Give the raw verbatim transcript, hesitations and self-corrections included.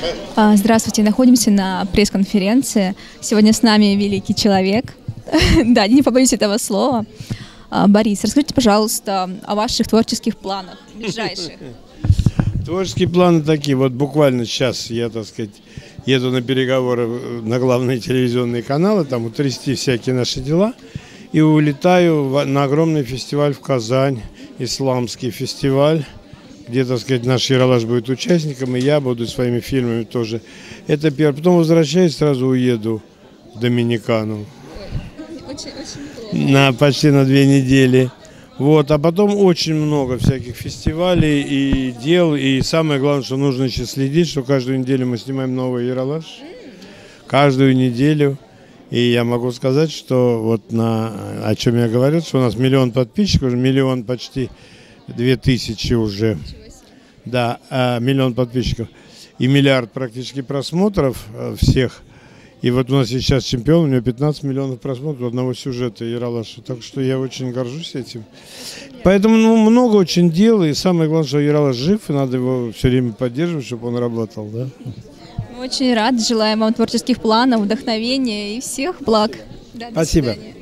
Здравствуйте, находимся на пресс-конференции. Сегодня с нами великий человек. Да, не побоюсь этого слова. Борис, расскажите, пожалуйста, о ваших творческих планах, ближайших. Творческие планы такие. Вот буквально сейчас я, так сказать, еду на переговоры на главные телевизионные каналы, там утрясти всякие наши дела. И улетаю на огромный фестиваль в Казань, исламский фестиваль, где, так сказать, наш Ералаш будет участником, и я буду своими фильмами тоже. Это первое. Потом возвращаюсь, сразу уеду в Доминикану. Очень, очень на почти на две недели. Вот, а потом очень много всяких фестивалей и дел. И самое главное, что нужно еще следить, что каждую неделю мы снимаем новый Ералаш. Каждую неделю. И я могу сказать, что вот на, о чем я говорил, что у нас миллион подписчиков, миллион почти две тысячи уже. Да, миллион подписчиков. И миллиард практически просмотров всех. И вот у нас сейчас чемпион, у него пятнадцать миллионов просмотров одного сюжета Ералаша. Так что я очень горжусь этим. Поэтому ну, много очень дел. И самое главное, что Ералаш жив, и надо его все время поддерживать, чтобы он работал. Да? Мы очень рады. Желаем вам творческих планов, вдохновения и всех благ. Да, спасибо.